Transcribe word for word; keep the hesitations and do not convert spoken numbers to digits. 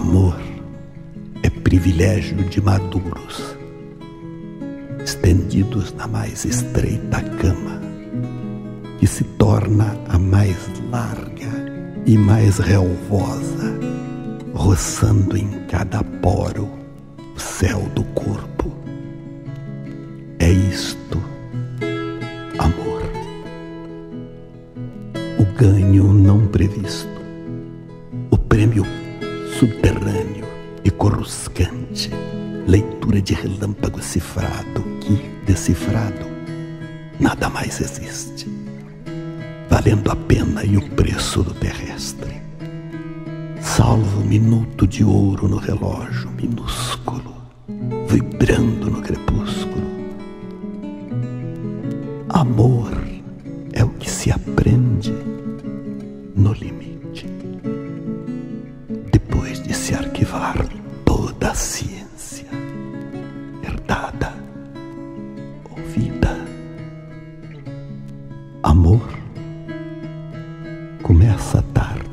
amor é privilégio de maduros, estendidos na mais estreita cama, que se torna a mais larga e mais relvosa, roçando em cada poro o céu do corpo. É isto, amor. O ganho não previsto, o prêmio subterrâneo e coruscante, leitura de relâmpago cifrado que, decifrado, nada mais existe, valendo a pena e o preço do terrestre, salvo minuto de ouro no relógio minúsculo, vibrando no crepúsculo. Amor é o que se aprende no limite, depois de se arquivar toda a ciência herdada, ouvida. Amor começa tarde